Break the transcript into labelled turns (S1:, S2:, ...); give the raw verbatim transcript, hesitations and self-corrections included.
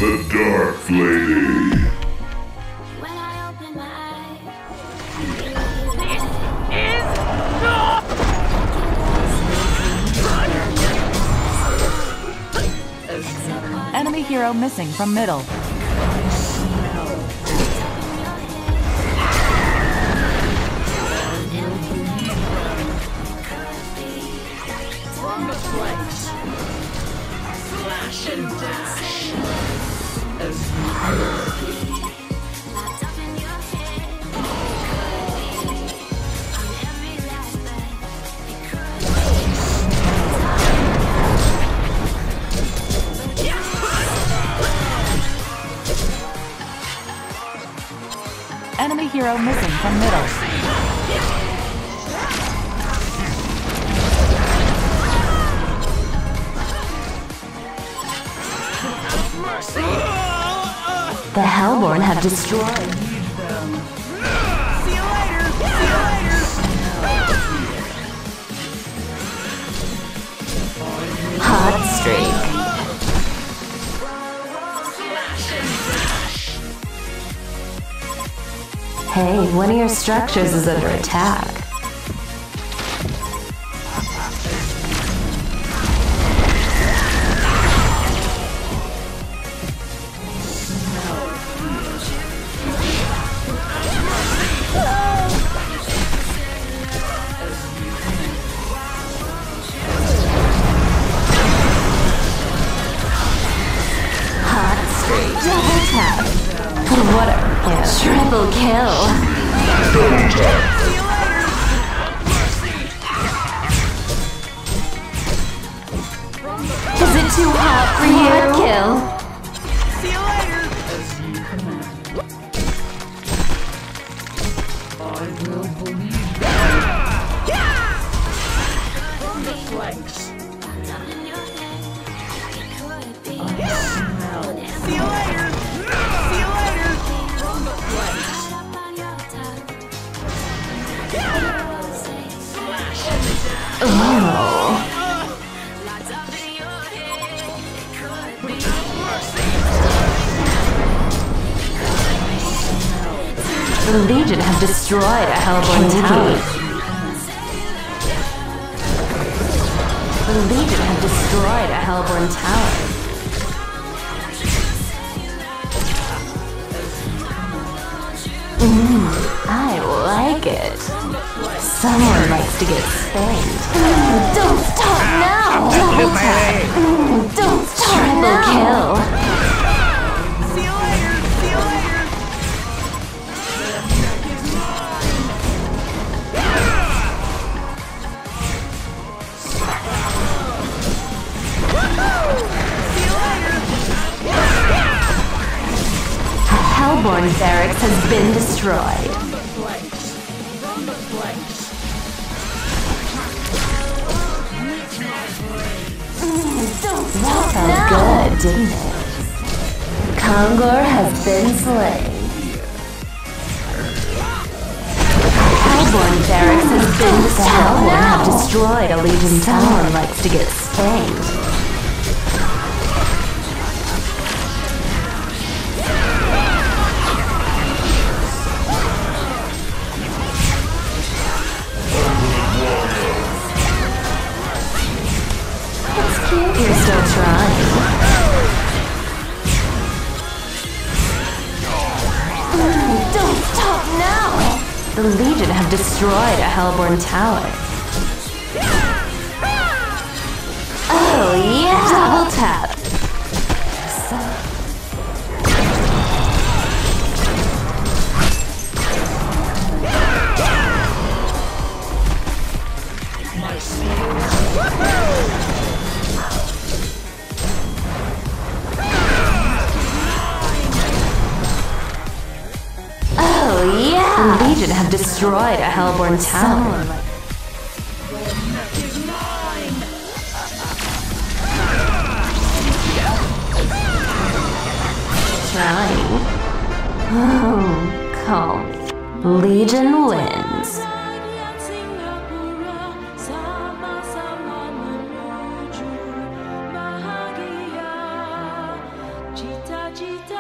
S1: The Dark Lady.
S2: When I open my eyes,
S3: Enemy hero missing from middle.
S4: From the flanks. Slash and dash. As you
S2: locked up in your head. It could be on every last bed. It could be.
S3: Enemy hero missing from middle.
S5: The Hellborn have destroyed.
S4: See you later! See you later!
S5: Hot streak. Hey, one of your structures is under attack. Double tap. What a yeah. Triple kill.
S1: Double tap.
S5: Is it too hot for you? Kill.
S4: See you later! As you command. I will believe that. From the flanks.
S2: Locked up in your head. It could be
S4: Smell.
S2: on every
S4: See you later! See you later! From the flanks.
S2: caught up on your tongue.
S4: Slash and dash.
S5: Oh.
S2: Locked up in your head. It could be.
S5: The Legion have destroyed a Hellborn tower. The Legion have destroyed a Hellborn tower. Mmm, I like it. Someone likes to get spanked. Mm, don't stop now! Double tap! Mm, don't stop now! Triple kill!
S4: See you later! See you later! See you later!
S5: Hellborn barracks has been destroyed.
S4: From the flanks. From the flanks.
S5: Don't stop Felt good, didn't it? Kongor has been slain. Hellborn barracks has been destroyed. Hellborn have destroyed a Legion tower. Someone likes to get spanked. It's cute. You're still trying. Mm, don't stop now! The Legion have destroyed a Hellborn tower. Oh yeah! Double tap. Oh yeah! The Legion have destroyed a Hellborn tower. Trying. Oh, calm. Legion wins.
S2: Sama-sama menuju bahagia. Cita
S5: Vegeta.